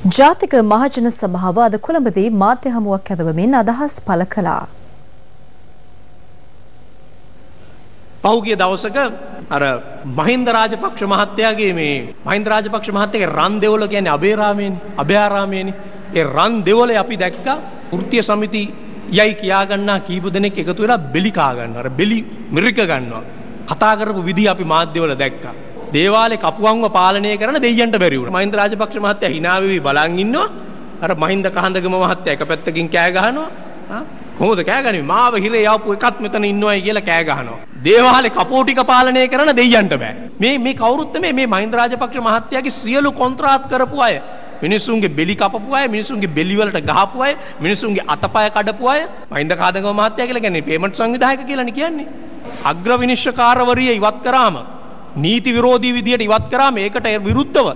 ජාතික මහජන සභාව අද කොළඹදී මාධ්‍ය හමුවක් ඇදවමින් අදහස් පළ කළා. පහුගිය දවසක අර මහින්ද රාජපක්ෂ මහත්තයාගේ රන් දෙවොල කියන්නේ අභයාරාමයේනේ. ඒ රන් දෙවොලේ අපි දැක්කා වෘත්තීය සමිති යයි කියා ගන්නා කීප දෙනෙක් එකතු වෙලා බෙලි කා ගන්නවා. අර බෙලි මිරික ගන්නවා. කතා කරපු විදිහ අපි මාධ්‍යවල දැක්කා. දේවාලේ කපුවන්ව පාලනය කරන දෙයියන්ට බැරි වුණා. මහින්ද රාජපක්ෂ මහත්තයා hina වෙවි බලන් ඉන්නවා. අර මහින්ද කහඳගම මහත්තයා එක පැත්තකින් කෑ ගහනවා. කොහොමද කෑ ගන්නේ? මාව හිරේ යවපු එකත් මෙතන ඉන්නවයි කියලා කෑ ගහනවා. දේවාලේ කපෝ ටික පාලනය කරන දෙයියන්ට බෑ. මේ කවුරුත් මේ මහින්ද රාජපක්ෂ මහත්තයාගේ සියලු කොන්ත්‍රාත් කරපු අය. මිනිසුන්ගේ බෙලි කපපු අය, මිනිසුන්ගේ බෙලි වලට ගහපු අය, මිනිසුන්ගේ අතපය කඩපු අය. මහින්ද කහඳගම මහත්තයා කියලා කියන්නේ පේමන්ට් සංවිධායක කියලානේ කියන්නේ. අග්‍ර විනිශ්චයකාරවරිය ඉවත් කරාම නීති විරෝධී විදියට ඉවත් කරාම ඒකට විරුද්ධව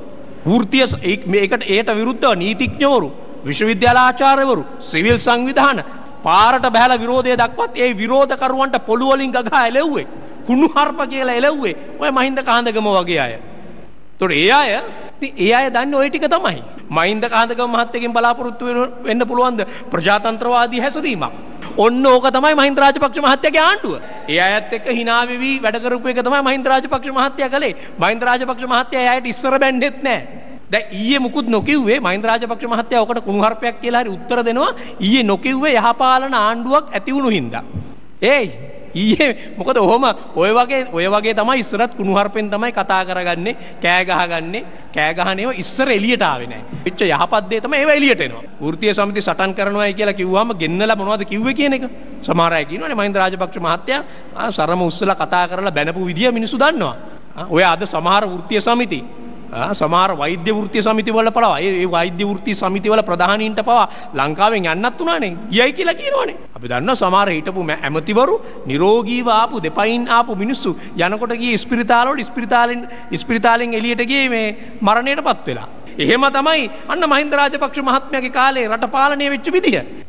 ඒට විරුද්ධව නීතිඥවරු, විශ්වවිද්‍යාල ආචාර්යවරු, සිවිල් සංවිධාන පාරට බහැලා විරෝධය දක්වත් ඒ විරෝධකරුවන්ට පොළු වලින් ගගා එලෙව්වේ. කුණු හර්ප කියලා එලෙව්වේ. ඔය මහින්ද කාන්දගම වගේ අය. ඒතකොට ඒ අය දන්නේ ওই ටික තමයි. මහින්ද කාන්දගම මහත්තයකින් බලාපොරොත්තු වෙන්න පුළුවන්ද ප්‍රජාතන්ත්‍රවාදී හැසිරීමක්? ඔන්න ඕක තමයි මහින්ද රාජපක්ෂ මහත්තයාගේ ආණ්ඩුව. ඒ අයත් එක්ක hina වෙවි වැඩ කරපු එක තමයි මහින්ද රාජපක්ෂ මහත්තයා කළේ. මහින්ද රාජපක්ෂ මහත්තයා එයාට ඉස්සර බැන්නෙත් නැහැ. දැන් ඊයේ මුකුත් නොකිව්වේ මහින්ද රාජපක්ෂ මහත්තයා ඔකට කුණුහරුපයක් කියලා හරි උත්තර දෙනවා. ඊයේ නොකිව්වේ යහපාලන ආණ්ඩුවක් ඇති වුණු හින්දා. ඊයේ මොකද ඔය වගේ තමයි ඉස්සරත් කුණුහරුපෙන් තමයි කතා කරගන්නේ, කෑ ගහනේව ඉස්සර එළියට ආවේ නැහැ. පිට යහපත් දේ තමයි ඒව එළියට එනවා. වෘත්තීය සමිති සටන් කරනවායි කියලා කිව්වම ගෙන්නලා මොනවද කිව්වේ කියන එක. සමහර අය කියනවානේ මහින්ද රාජපක්ෂ මහත්තයා සරම උස්සලා කතා කරලා බැනපු විදිය මිනිස්සු දන්නවා. ඔය අද සමහර වෘත්තීය සමිති සමහර වෛද්‍ය වෘත්තීය සමිති වල පවා ඒ වෛද්‍ය වෘත්තීය සමිති වල ප්‍රධානීන්ට පවා ලංකාවෙන් යන්නත් උනානේ. ගියයි කියලා කියනවනේ. අපි දන්නවා සමහර හිටපු ඇමතිවරු නිරෝගීව ආපු දෙපයින් ආපු මිනිස්සු යනකොට ගියේ ස්පිරිතාලෙන් එළියට ගියේ මේ මරණයටපත් වෙලා. එහෙම තමයි අන්න මහින්ද රාජපක්ෂ මහත්මයාගේ කාලේ රට පාලනය වෙච්ච විදිය.